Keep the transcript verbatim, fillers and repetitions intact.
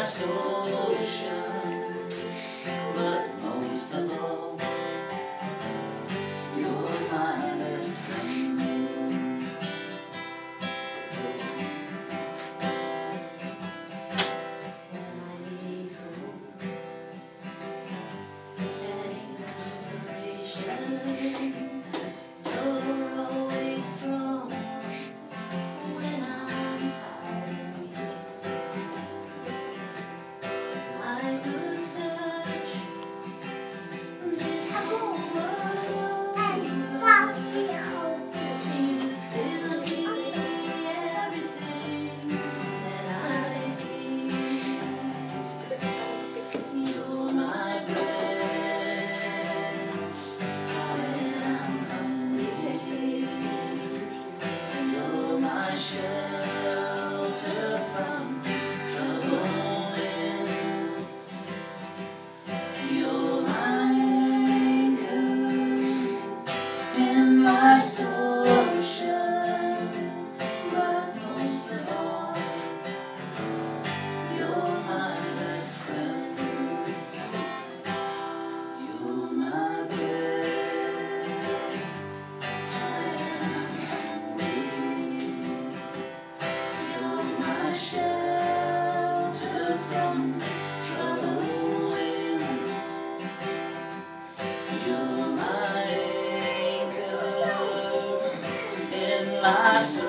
life's ocean, but most of all, you're my best friend. I need hope and inspiration. You're always strong when I'm tired. I could search this whole world and find hope. You still give me everything that I need. You're my bread when I'm hungry. You're my shelter from trouble winds. You're my anchor in life's ocean, but most of all, you're my best friend. You're my bread when I'm hungry. You're my shelter from troubled winds. You're my anchor in life's